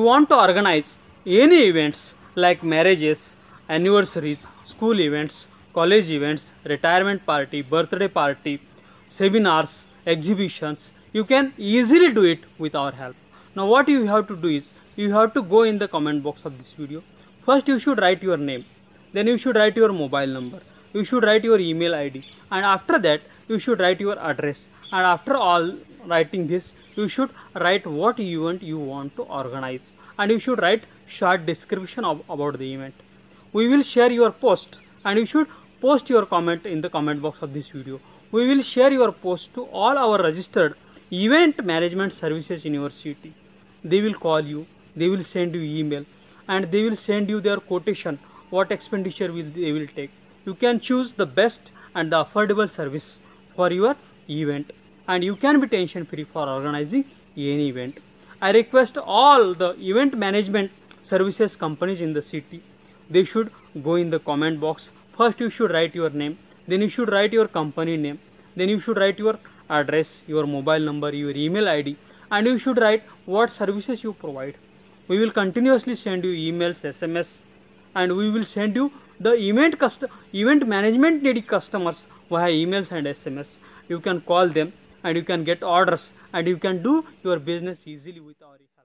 want to organize any events like marriages, anniversaries, school events, college events, retirement party, birthday party, seminars, exhibitions, you can easily do it with our help. Now what you have to do is, you have to go in the comment box of this video. First you should write your name, then you should write your mobile number, you should write your email ID, and after that you should write your address, and after all writing this you should write what event you want to organize, and you should write short description about the event. We will share your post, and you should post your comment in the comment box of this video. We will share your post to all our registered event management services in your city. They will call you, they will send you email, and they will send you their quotation, what expenditure they will take. You can choose the best and the affordable service for your event, and you can be tension free for organizing any event. I request all the event management services companies in the city, they should go in the comment box. First you should write your name, then you should write your company name, then you should write your address, your mobile number, your email ID, and you should write what services you provide. We will continuously send you emails, SMS, and we will send you the event management needy customers via emails and SMS. You can call them and you can get orders, and you can do your business easily with our